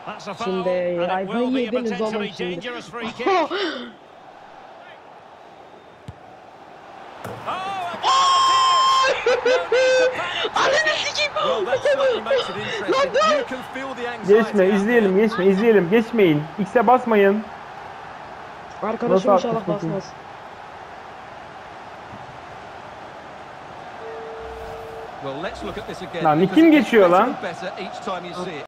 Şimdi ayvayı yediniz oğlum şimdi. Ananı sikeyim. Geçme, izleyelim. Geçmeyin. X'e basmayın. Arkadaşım inşallah basmaz. Lan kim geçiyor lan?